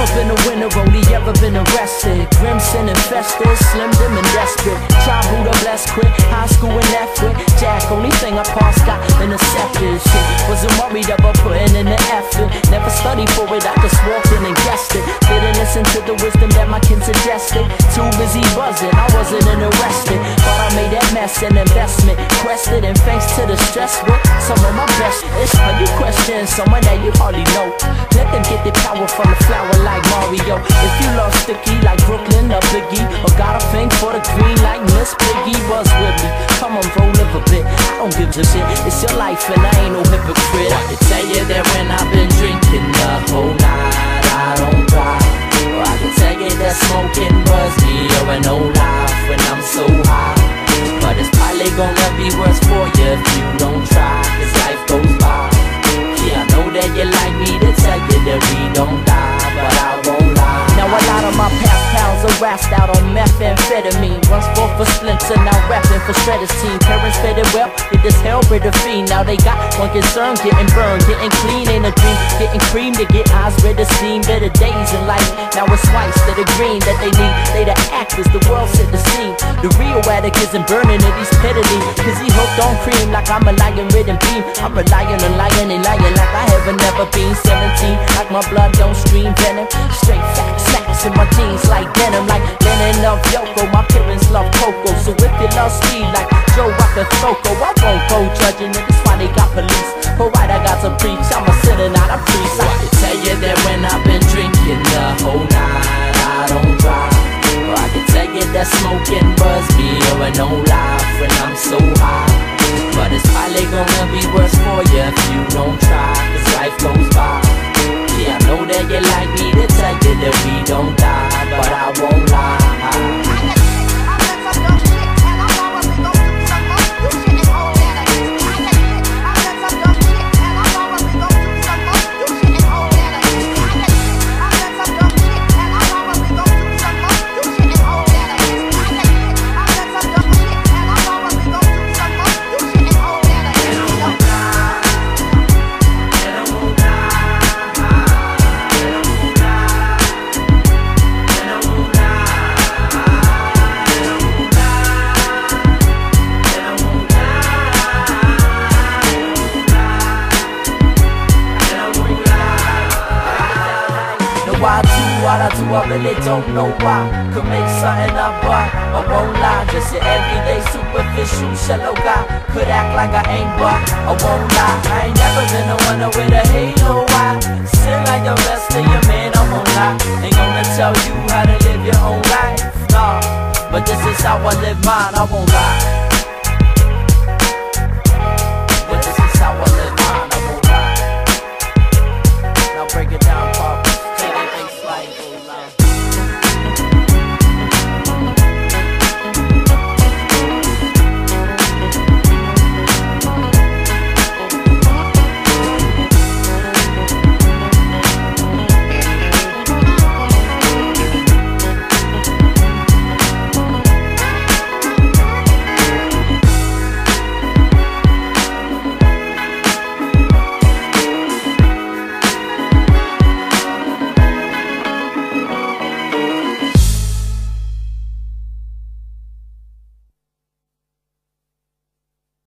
been a winner, only ever been arrested. Grimson infested, slim dim and desperate. Childhood a blessed quit, high school and effort. Jack, only thing I passed got intercepted. Shit, wasn't worried about putting in the effort. Never studied for it, I just walked in and guessed it. Didn't listen to the wisdom that my kin suggested. Too busy buzzing, I wasn't interested. But I made that mess an investment. Quested and thanks to the stress with some of my best. It's how you question someone that you hardly know. Let them get their power from the flower like Mario. If you love sticky like Brooklyn or Biggie, or got a thing for the green like Miss Piggy, buzz with me. Come on, bro, live a bit. I don't give a shit. It's your life and I ain't no hypocrite. I can tell you that when I've been drinking the whole night, I don't drive. Or I can tell you that smoking buzz me over no life when I'm so high. But it's probably gonna be worse for you if you don't try, cause life goes by. Yeah, I know that you like me to tell you that we don't die, but I won't lie. Now a lot of my past pals are rasped out on methamphetamine. Once fought for Splinter, now rapping for Shredder's team. Parents fed it well, did this hell rid of fiend. Now they got one concern, getting burned, getting clean ain't a dream. Getting cream to get eyes rid of steam. Better days in life, now it's whites that are green that they need. They the actors, the world set the scene. The real addict isn't burning it, he's peddling. Cause he hooked on cream like I'm a lion ridden beam. I'm relying on lying and lying like I haven't never been 17, like my blood don't stream venom. Straight facts, snaps in my jeans like denim. Like Lennon love Yoko, my parents love Coco. So if you love speed like Joe Rocker Thoko, I won't go judging it, that's why they got police. But right, I got to preach, I'm a sinner, not a priest. I can tell you that when I've been drinking the whole night, I don't drive. Or I can tell you that smoking buzz me over no life when I'm so high. But it's probably gonna be worse for you if you don't try, cause life goes by. Yeah, I know that you like me to tell you that we don't die, but I won't lie. What I do, I really don't know why. Could make something up, but I won't lie. Just an everyday superficial shallow guy. Could act like I ain't, but I won't lie. I ain't never been the one with a halo. Why? Still like the rest of your man, I won't lie. Ain't gonna tell you how to live your own life, nah. But this is how I live mine, I won't lie.